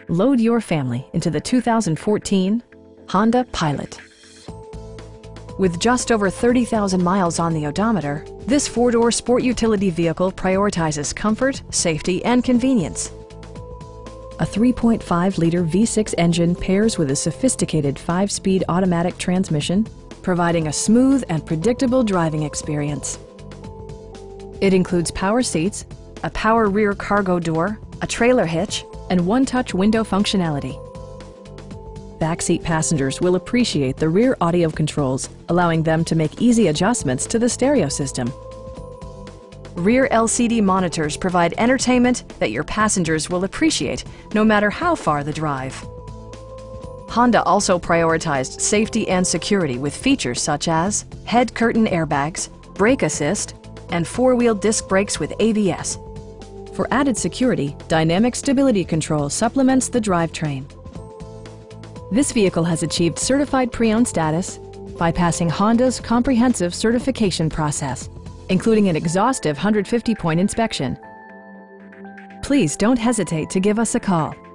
Load your family into the 2014 Honda Pilot. With just over 30,000 miles on the odometer, this four-door sport utility vehicle prioritizes comfort, safety, and convenience. A 3.5-liter V6 engine pairs with a sophisticated 5-speed automatic transmission, providing a smooth and predictable driving experience. It includes power seats, a power rear cargo door, a trailer hitch, and one-touch window functionality. Backseat passengers will appreciate the rear audio controls, allowing them to make easy adjustments to the stereo system. Rear LCD monitors provide entertainment that your passengers will appreciate no matter how far the drive. Honda also prioritized safety and security with features such as head curtain airbags, brake assist, and four-wheel disc brakes with ABS. For added security, dynamic stability control supplements the drivetrain. This vehicle has achieved certified pre-owned status by passing Honda's comprehensive certification process, including an exhaustive 150-point inspection. Please don't hesitate to give us a call.